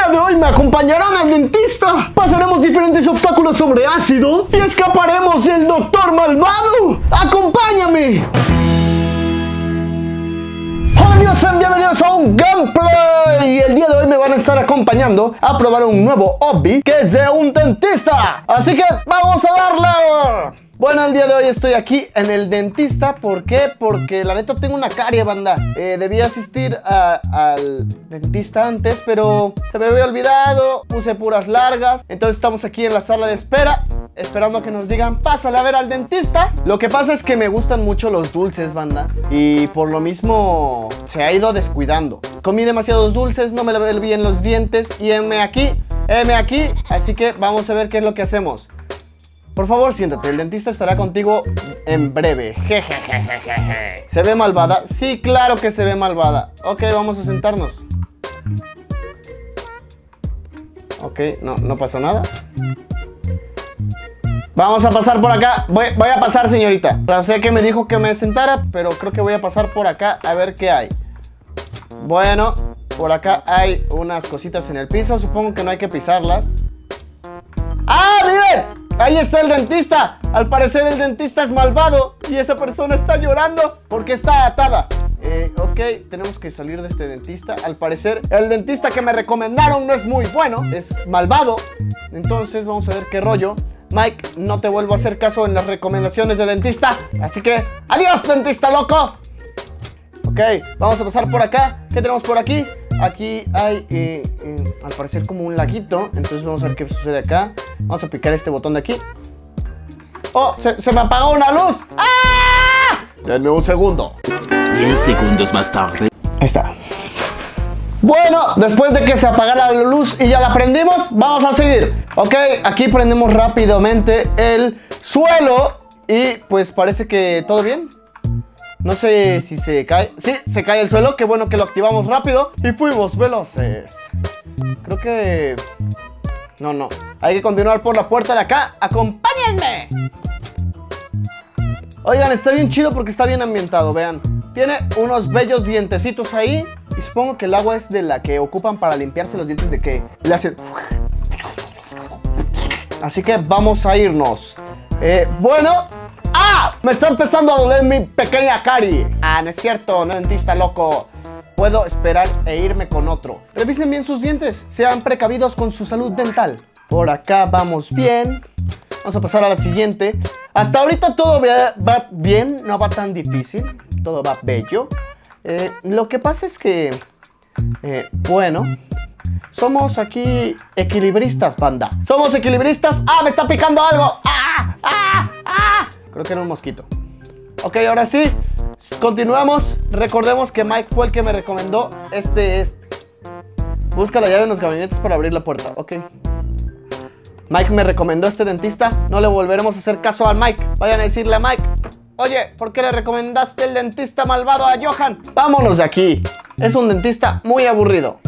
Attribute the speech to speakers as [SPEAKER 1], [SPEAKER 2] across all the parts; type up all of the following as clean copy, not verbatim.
[SPEAKER 1] día de hoy me acompañarán al dentista. Pasaremos diferentes obstáculos sobre ácido y escaparemos del doctor malvado. ¡Acompáñame! Hola amigos, sean bienvenidos a un gameplay. El día de hoy me van a estar acompañando a probar un nuevo hobby que es de un dentista. Así que vamos a darle. Bueno, el día de hoy estoy aquí en el dentista. ¿Por qué? Porque la neta tengo una carie, banda. Debí asistir al dentista antes, pero se me había olvidado. Puse puras largas. Entonces estamos aquí en la sala de espera, esperando a que nos digan, pásale a ver al dentista. Lo que pasa es que me gustan mucho los dulces, banda, y por lo mismo se ha ido descuidando. Comí demasiados dulces, no me lavé bien los dientes y heme aquí. Así que vamos a ver qué es lo que hacemos. Por favor, siéntate, el dentista estará contigo en breve. Jejejejeje. ¿Se ve malvada? Sí, claro que se ve malvada. Ok, vamos a sentarnos. Ok, no pasó nada. Vamos a pasar por acá. Voy a pasar, señorita. Ya sé que me dijo que me sentara, pero creo que voy a pasar por acá a ver qué hay. Bueno, por acá hay unas cositas en el piso. Supongo que no hay que pisarlas. ¡Ah, miren! Ahí está el dentista. Al parecer el dentista es malvado y esa persona está llorando porque está atada. Ok, tenemos que salir de este dentista. Al parecer el dentista que me recomendaron no es muy bueno, es malvado. Entonces vamos a ver qué rollo. Mike, no te vuelvo a hacer caso en las recomendaciones del dentista. Así que, adiós, dentista loco. Ok, vamos a pasar por acá. ¿Qué tenemos por aquí? Aquí hay, al parecer, como un laguito. Entonces vamos a ver qué sucede acá. Vamos a picar este botón de aquí. ¡Oh! Se me apagó una luz. ¡Ah! Denme un segundo.
[SPEAKER 2] 10 segundos más tarde.
[SPEAKER 1] Ahí está. Bueno, después de que se apagara la luz y ya la prendimos, vamos a seguir. Ok, aquí prendemos rápidamente el suelo. Y pues parece que todo bien. No sé si se cae. Sí, se cae el suelo. Qué bueno que lo activamos rápido y fuimos veloces. Creo que... No. Hay que continuar por la puerta de acá. ¡Acompáñenme! Oigan, está bien chido porque está bien ambientado. Vean, tiene unos bellos dientecitos ahí. Y supongo que el agua es de la que ocupan para limpiarse los dientes, de que le hacen... Así que vamos a irnos. Bueno... ¡Ah! Me está empezando a doler mi pequeña carie. Ah, no es cierto, no, dentista loco. Puedo esperar e irme con otro. Revisen bien sus dientes. Sean precavidos con su salud dental. Por acá vamos bien. Vamos a pasar a la siguiente. Hasta ahorita todo va bien. No va tan difícil. Todo va bello. Lo que pasa es que... bueno... somos aquí equilibristas, banda. Somos equilibristas. ¡Ah! Me está picando algo. ¡Ah! ¡Ah! ¡Ah! Creo que era un mosquito. Ok, ahora sí. Continuamos. Recordemos que Mike fue el que me recomendó Busca la llave en los gabinetes para abrir la puerta. Ok. Mike me recomendó este dentista. No le volveremos a hacer caso al Mike. Vayan a decirle a Mike: oye, ¿por qué le recomendaste el dentista malvado a Johan? Vámonos de aquí. Es un dentista muy aburrido.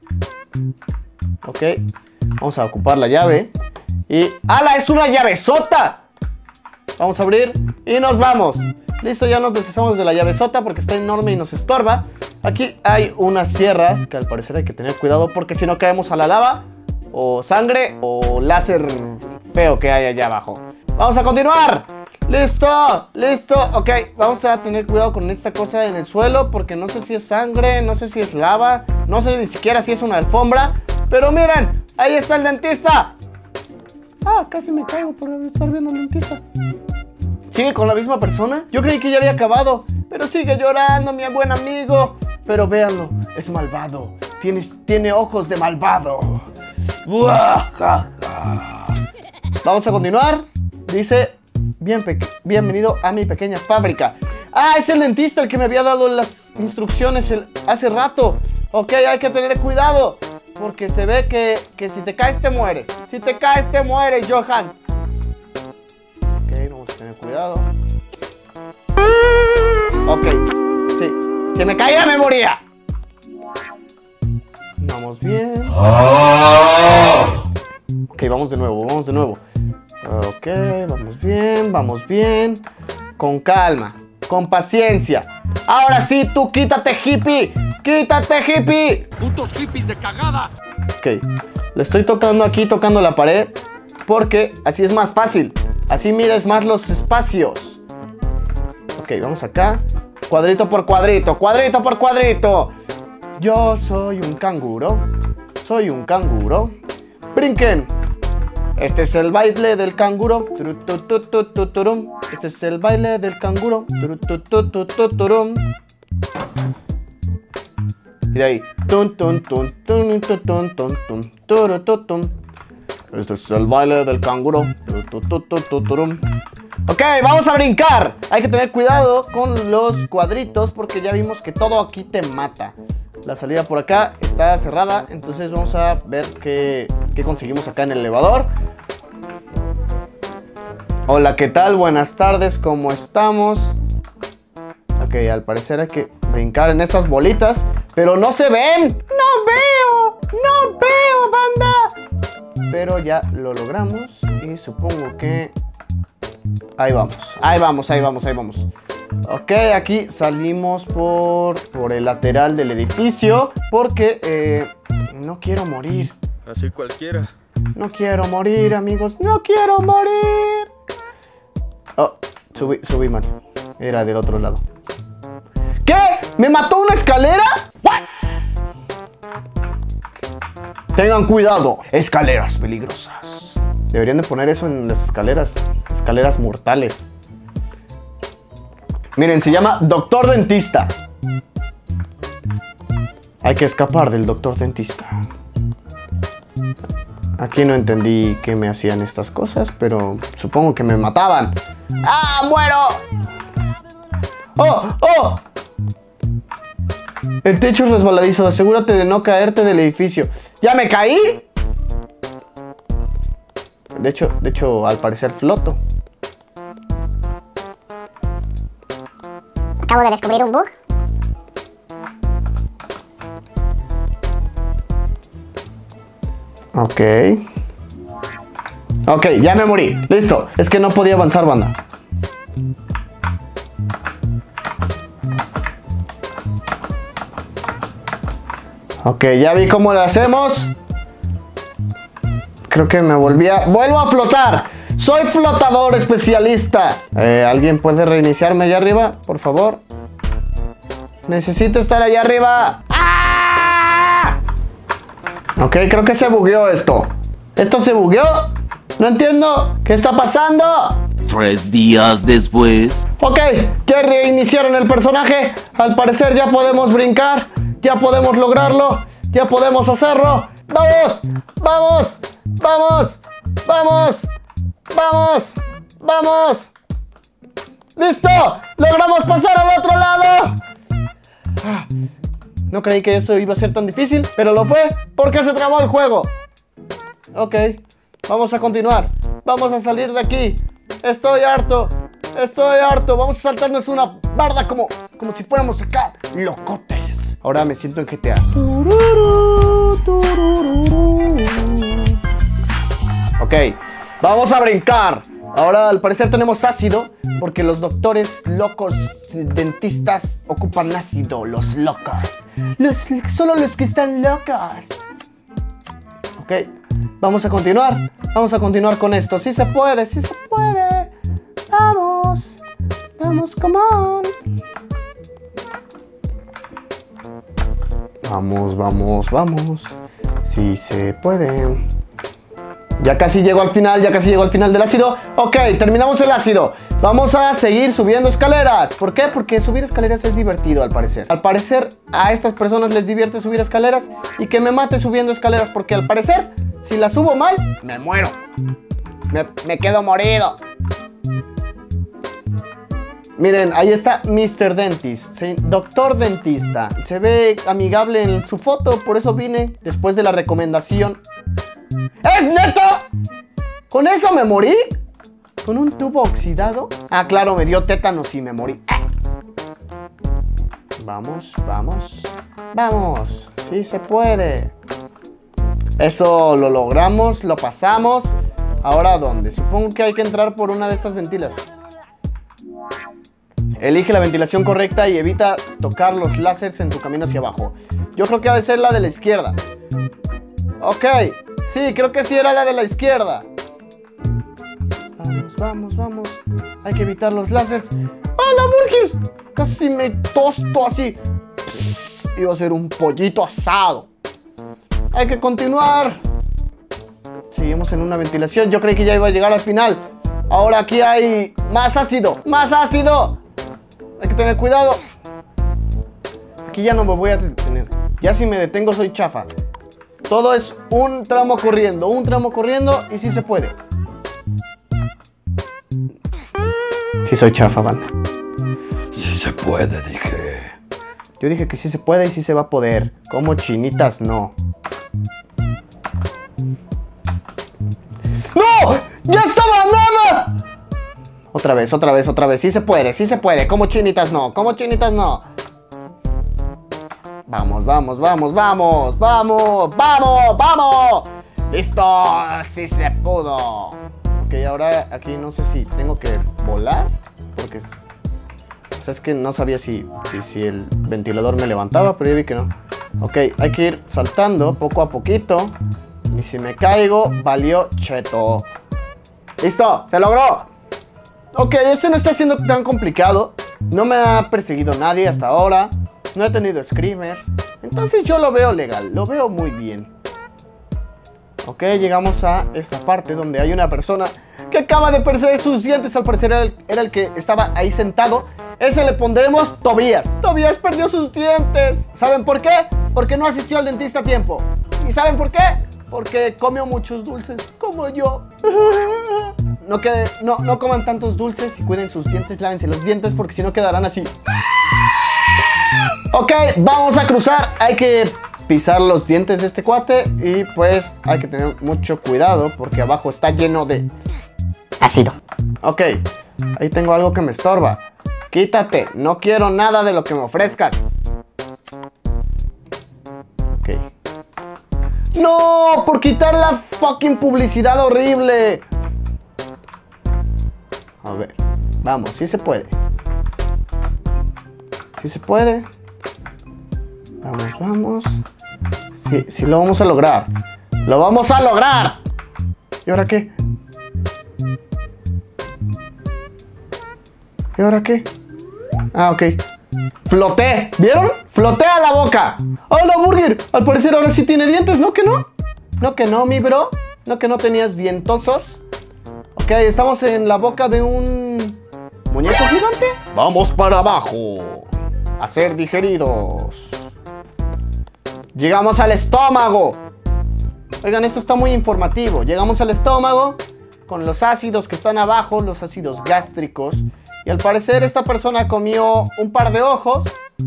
[SPEAKER 1] Ok. Vamos a ocupar la llave. Y... ¡hala! ¡Es una llavesota! Vamos a abrir y nos vamos. Listo, ya nos deshacemos de la llavesota porque está enorme y nos estorba. Aquí hay unas sierras que al parecer hay que tener cuidado porque si no caemos a la lava, o sangre, o láser feo que hay allá abajo. Vamos a continuar. Listo, listo. Ok, vamos a tener cuidado con esta cosa en el suelo porque no sé si es sangre, no sé si es lava, no sé ni siquiera si es una alfombra. Pero miren, ahí está el dentista. Ah, casi me caigo por estar viendo al dentista. ¿Sigue con la misma persona? Yo creí que ya había acabado, pero sigue llorando, mi buen amigo. Pero véanlo, es malvado. Tiene ojos de malvado. Vamos a continuar. Dice: bienvenido a mi pequeña fábrica. Ah, es el dentista el que me había dado las instrucciones hace rato. Ok, hay que tener cuidado porque se ve que si te caes te mueres. Si te caes te mueres, Johan. Ok, vamos a tener cuidado. Ok, sí. Si me caía me moría. Vamos bien. Ok, vamos de nuevo, Ok, vamos bien. Con calma, con paciencia. Ahora sí, tú quítate, hippie. ¡Quítate, hippie!
[SPEAKER 2] ¡Putos hippies de cagada!
[SPEAKER 1] Ok. Le estoy tocando aquí, tocando la pared. Porque así es más fácil. Así mides más los espacios. Ok, vamos acá. Cuadrito por cuadrito, cuadrito por cuadrito. Yo soy un canguro. Soy un canguro. Brinquen. Este es el baile del canguro. Este es el baile del canguro. Y de ahí. Este es el baile del canguro. Ok, vamos a brincar. Hay que tener cuidado con los cuadritos porque ya vimos que todo aquí te mata. La salida por acá está cerrada, entonces vamos a ver qué conseguimos acá en el elevador. Hola, ¿qué tal? Buenas tardes, ¿cómo estamos? Ok, al parecer hay que brincar en estas bolitas, pero no se ven. ¡No veo, banda! Pero ya lo logramos y supongo que... Ahí vamos. Ok, aquí salimos por el lateral del edificio porque no quiero morir.
[SPEAKER 3] Así cualquiera.
[SPEAKER 1] No quiero morir, amigos. No quiero morir. Oh, subí mal. Era del otro lado. ¿Qué? ¿Me mató una escalera? ¿What? Tengan cuidado. Escaleras peligrosas. Deberían de poner eso en las escaleras. Escaleras mortales. Miren, se llama Doctor Dentista. Hay que escapar del Doctor Dentista. Aquí no entendí qué me hacían estas cosas, pero supongo que me mataban. ¡Ah, muero! ¡Oh! El techo es resbaladizo. Asegúrate de no caerte del edificio. ¿Ya me caí? De hecho, al parecer floto.
[SPEAKER 4] Acabo de descubrir un bug.
[SPEAKER 1] Ok, ya me morí. Listo. Es que no podía avanzar, banda. Ok, ya vi cómo lo hacemos. Creo que me vuelvo a flotar. Soy flotador especialista. ¿Alguien puede reiniciarme allá arriba, por favor? Necesito estar allá arriba. ¡Ah! Ok, creo que se bugueó esto. ¿Esto se bugueó? No entiendo. ¿Qué está pasando?
[SPEAKER 2] 3 días después.
[SPEAKER 1] Ok, ya reiniciaron el personaje. Al parecer ya podemos brincar. Ya podemos lograrlo. Ya podemos hacerlo. ¡Vamos! ¡Vamos! ¡Vamos! ¡Vamos! ¡Vamos! ¡Vamos! ¡Listo! ¡Logramos pasar al otro lado! No creí que eso iba a ser tan difícil, pero lo fue porque se trabó el juego. Ok, vamos a continuar. Vamos a salir de aquí. Estoy harto. Vamos a saltarnos una barda como si fuéramos acá locotes. Ahora me siento en GTA. Ok, vamos a brincar. Ahora al parecer tenemos ácido porque los doctores locos dentistas ocupan ácido. Los locos. Solo los que están locos. Ok, vamos a continuar. Vamos a continuar con esto. Sí se puede, sí se puede. Vamos. Vamos, come on. Vamos. Sí se puede. Ya casi llegó al final del ácido. Ok, terminamos el ácido. Vamos a seguir subiendo escaleras. ¿Por qué? Porque subir escaleras es divertido, al parecer. Al parecer, a estas personas les divierte subir escaleras y que me mate subiendo escaleras. Porque al parecer, si las subo mal, me muero. Me quedo morido. Miren, ahí está Mr. Dentist, Doctor Dentista. Se ve amigable en su foto, por eso vine después de la recomendación. ¿Es neta? ¿Con eso me morí? ¿Con un tubo oxidado? Ah, claro, me dio tétanos y me morí. Vamos. Sí se puede. Eso lo logramos, lo pasamos. Ahora, ¿a dónde? Supongo que hay que entrar por una de estas ventilas. Elige la ventilación correcta y evita tocar los láseres en tu camino hacia abajo. Yo creo que ha de ser la de la izquierda. Ok, sí, creo que sí era la de la izquierda. Vamos. Hay que evitar los láseres. ¡Hola, Burger! Casi me tosto así. Psst, iba a ser un pollito asado. Hay que continuar. Seguimos en una ventilación. Yo creí que ya iba a llegar al final. Ahora aquí hay más ácido. ¡Más ácido! Hay que tener cuidado. Aquí ya no me voy a detener. Ya si me detengo soy chafa. Todo es un tramo corriendo y sí se puede. Sí soy chafa, banda.
[SPEAKER 3] Sí se puede, dije.
[SPEAKER 1] Yo dije que sí se puede y sí se va a poder. Como chinitas, no. ¡No! ¡Ya estaba nada! Otra vez. Sí se puede. Como chinitas, no. Vamos. ¡Listo! ¡Sí se pudo! Ok, ahora aquí no sé si tengo que volar. Porque... O sea, es que no sabía si el ventilador me levantaba, pero yo vi que no. Ok, hay que ir saltando poco a poquito. Y si me caigo, valió cheto. ¡Listo! ¡Se logró! Ok, este no está siendo tan complicado. No me ha perseguido nadie hasta ahora. No he tenido screamers. Entonces yo lo veo legal, lo veo muy bien. Ok, llegamos a esta parte donde hay una persona que acaba de perder sus dientes. Al parecer era el que estaba ahí sentado. Ese le pondremos Tobías. Tobías perdió sus dientes. ¿Saben por qué? Porque no asistió al dentista a tiempo. ¿Y saben por qué? Porque comió muchos dulces, como yo. No coman tantos dulces y cuiden sus dientes. Lávense los dientes porque si no quedarán así. Ok, vamos a cruzar. Hay que pisar los dientes de este cuate. Y pues hay que tener mucho cuidado porque abajo está lleno de ácido. Ok, ahí tengo algo que me estorba. Quítate, no quiero nada de lo que me ofrezcas. Ok. ¡No! Por quitar la fucking publicidad horrible. A ver, vamos, sí se puede. Sí se puede. Vamos. Sí lo vamos a lograr. ¡Lo vamos a lograr! ¿Y ahora qué? ¿Y ahora qué? Ah, ok. ¡Floté! ¿Vieron? ¡Floté a la boca! ¡Hola, Burger! Al parecer ahora sí tiene dientes, ¿no que no? ¿No que no, mi bro? ¿No que no tenías dientosos? Ok, estamos en la boca de un... ¿muñeco gigante? ¡Vamos para abajo! A ser digeridos. Llegamos al estómago. Oigan, esto está muy informativo. Llegamos al estómago con los ácidos que están abajo, los ácidos gástricos. Y al parecer esta persona comió un par de ojos,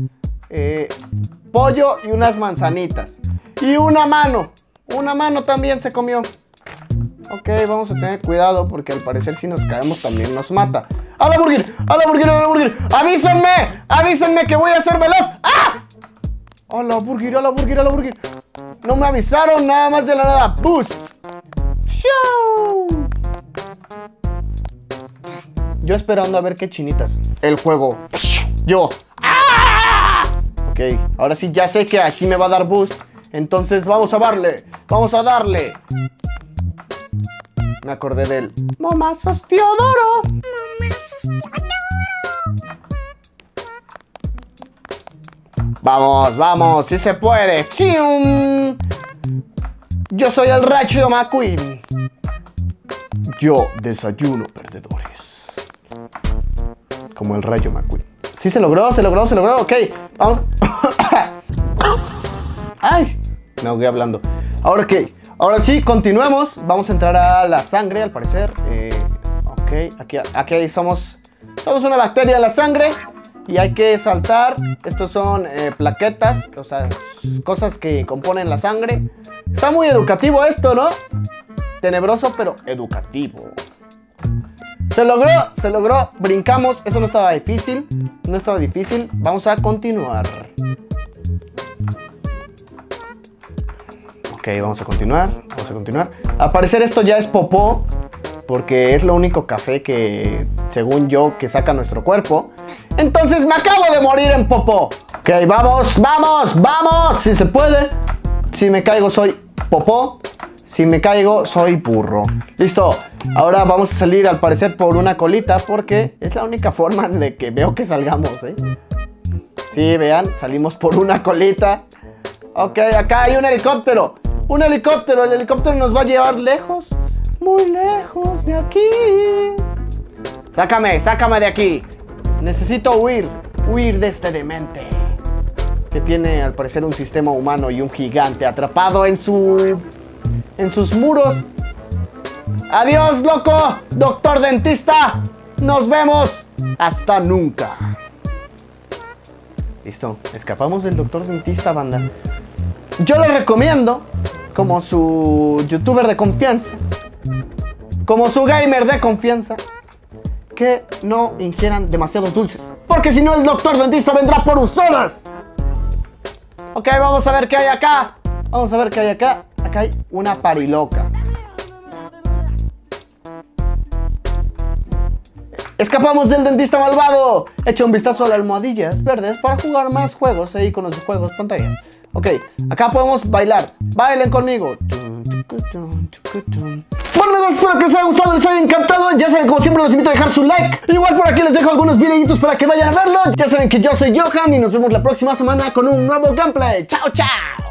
[SPEAKER 1] pollo y unas manzanitas. Y una mano. Una mano también se comió. Ok, vamos a tener cuidado porque al parecer si nos caemos también nos mata. ¡A la Burger! ¡A la Burger! ¡A la Burger! ¡Avísenme! ¡Avísenme que voy a ser veloz! ¡Ah! ¡A la Burger! ¡A la Burger! ¡A la Burger! No me avisaron nada más de la nada. ¡Boost! ¡Show! Yo esperando a ver qué chinitas. El juego. Yo. ¡Ah! Ok, ahora sí ya sé que aquí me va a dar boost. Entonces vamos a darle. Vamos a darle. Me acordé del Momazos Teodoro. Vamos, vamos, sí se puede. ¡Chium! Yo soy el Rayo McQueen. Yo desayuno perdedores. Como el Rayo McQueen. Sí, se logró. Ok, vamos. Ay, me ahogué hablando. Ahora ok, ahora sí, continuemos. Vamos a entrar a la sangre, al parecer. Ok, aquí somos una bacteria en la sangre. Y hay que saltar. Estos son plaquetas, o sea, cosas que componen la sangre. Está muy educativo esto, ¿no? Tenebroso, pero educativo. Se logró, brincamos. Eso no estaba difícil. Vamos a continuar. Ok, vamos a continuar. Al parecer esto ya es popó, porque es lo único café que, según yo, que saca nuestro cuerpo. Entonces me acabo de morir en popó. Ok, vamos. Si se puede. Si me caigo soy popó. Si me caigo, soy burro. Listo. Ahora vamos a salir, al parecer, por una colita, porque es la única forma de que veo que salgamos, ¿eh? Sí, vean, salimos por una colita. Ok, acá hay un helicóptero. Un helicóptero. El helicóptero nos va a llevar lejos. Muy lejos de aquí. Sácame de aquí. Necesito huir de este demente que tiene al parecer un sistema humano y un gigante atrapado en sus muros. Adiós, loco, doctor dentista. Nos vemos. Hasta nunca. Listo, escapamos del doctor dentista, banda. Yo les recomiendo, como su youtuber de confianza, como su gamer de confianza, que no ingieran demasiados dulces, porque si no el doctor dentista vendrá por ustedes. Ok, vamos a ver qué hay acá. Acá hay una pariloca. Escapamos del dentista malvado. Echa un vistazo a las almohadillas verdes para jugar más juegos ahí con los juegos pantalla. Ok, acá podemos bailar. Bailen conmigo. Bueno amigos, espero que les haya gustado, les haya encantado. Ya saben, como siempre los invito a dejar su like. Igual por aquí les dejo algunos videitos para que vayan a verlo. Ya saben que yo soy Johan y nos vemos la próxima semana con un nuevo gameplay. Chao, chao.